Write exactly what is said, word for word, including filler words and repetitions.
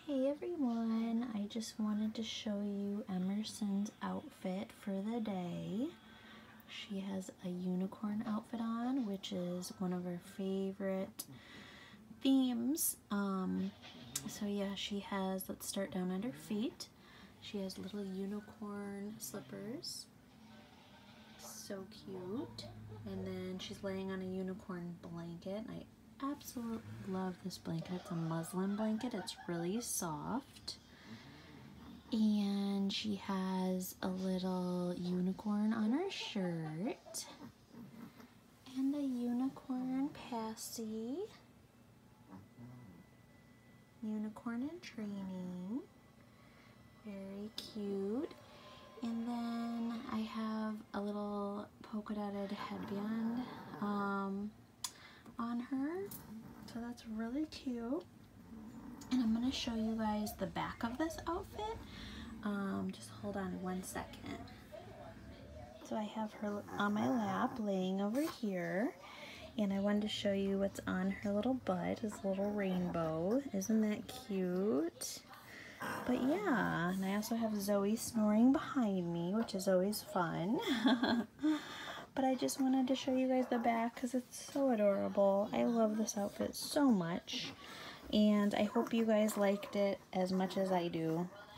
Hey everyone, I just wanted to show you Emersyn's outfit for the day. She has a unicorn outfit on, which is one of her favorite themes. Um, so yeah, she has, let's start down at her feet. She has little unicorn slippers. So cute. And then she's laying on a unicorn blanket. I absolutely love this blanket. It's a muslin blanket. It's really soft. And she has a little unicorn on her shirt. And a unicorn passy. Unicorn in training. Very cute. And then I have a little polka dotted headband um, on her. So that's really cute. And I'm going to show you guys the back of this outfit. Um, just hold on one second. So I have her on my lap laying over here. And I wanted to show you what's on her little butt, this little rainbow. Isn't that cute? But yeah, and I also have Zoe snoring behind me, which is always fun. But I just wanted to show you guys the back because it's so adorable. I love this outfit so much. And I hope you guys liked it as much as I do.